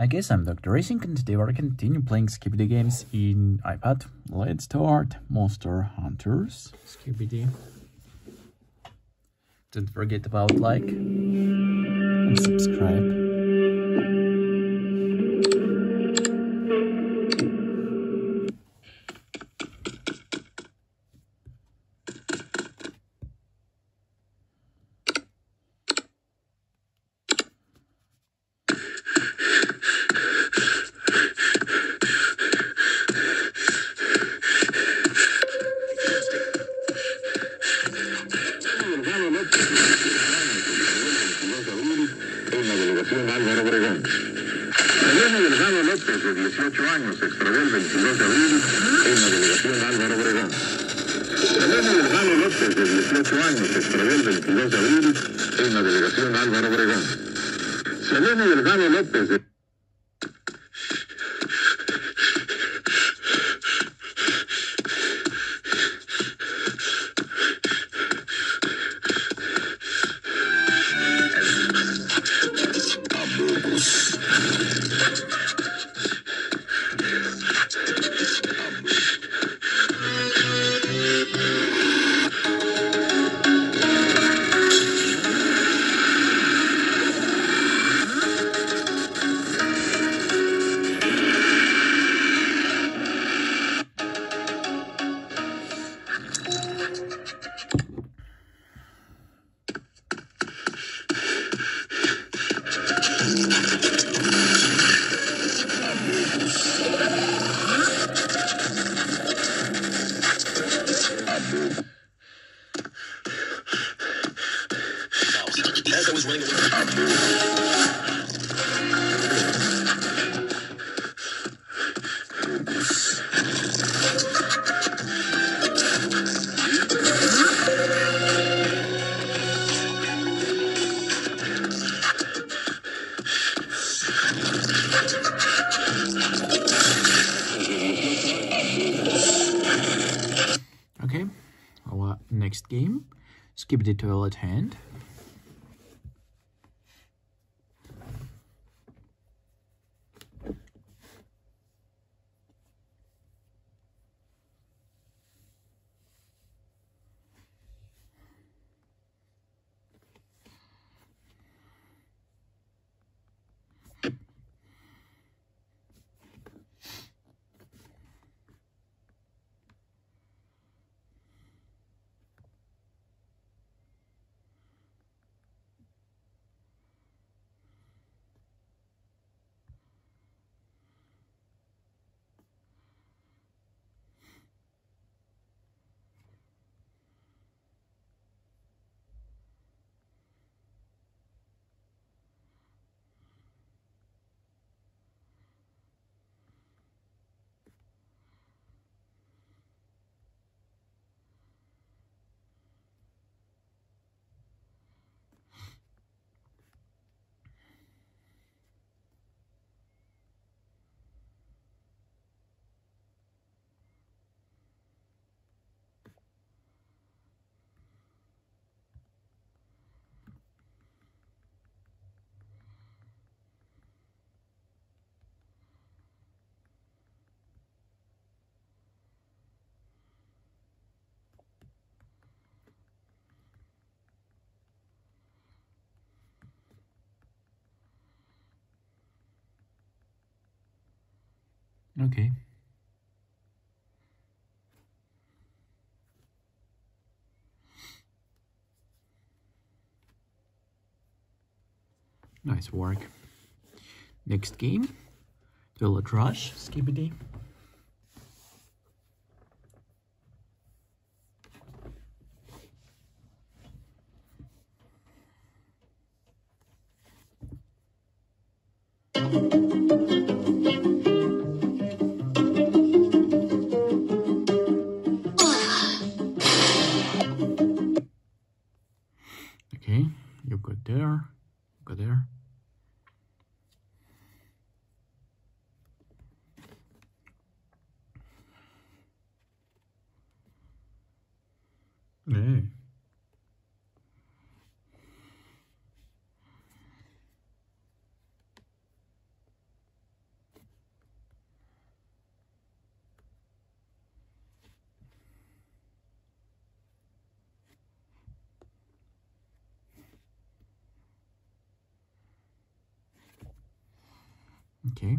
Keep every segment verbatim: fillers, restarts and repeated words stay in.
I guess I'm Doctor Racing, and today we're continue playing Skibidi games in iPad. Let's start Monster Hunters Skibidi. Don't forget about like and subscribe. Álvaro Obregón. Selene Delgado López, de dieciocho años, se extravió el veintidós de abril en la delegación Álvaro Obregón. Selene Delgado López, de dieciocho años, se extravió el veintidós de abril en la delegación Álvaro Obregón. Selene Delgado López, de As I was running away. Okay, our next game, Skibidi Toilet Hand. Okay. Nice work. Next game, Toilet Rush Skibidi. Okay, you go there, go there. Hey. Okay.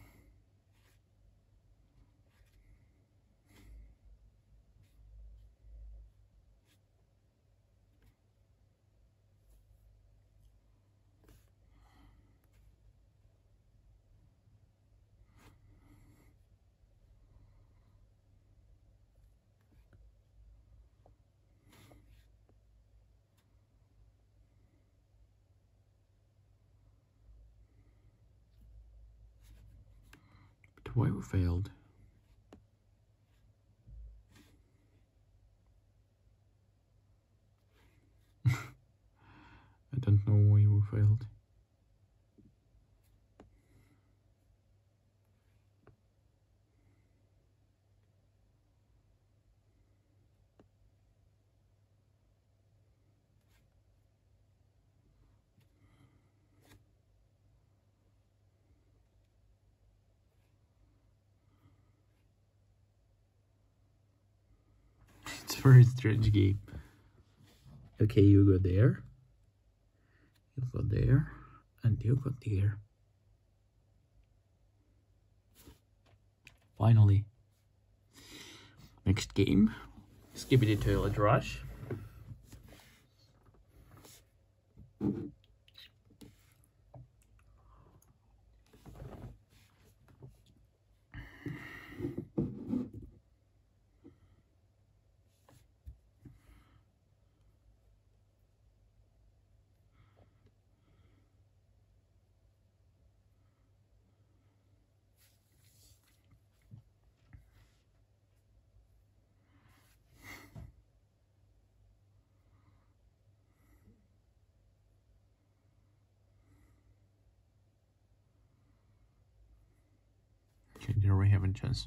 But why we failed? I don't know why we failed. It's a very strange game. Okay, you go there. You go there. And you go there. Finally. Next game. Skibidi Toilet Rush. Okay, there we have a chance.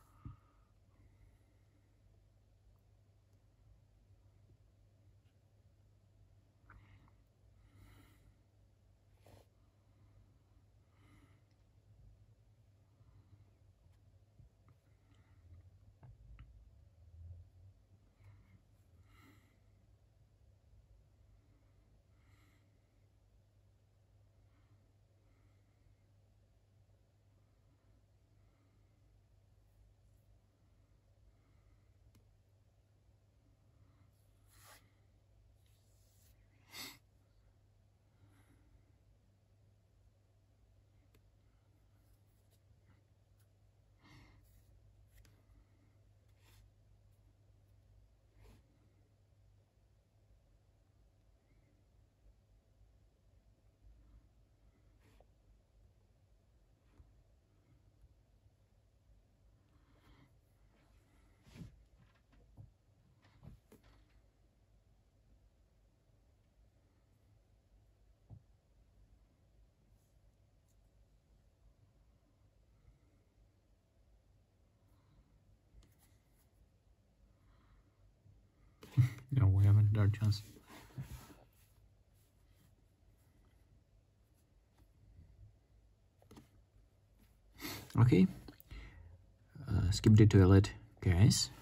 No, we haven't our chance. Okay. Uh, skip the toilet, guys.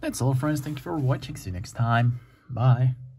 That's all, friends. Thank you for watching. See you next time. Bye.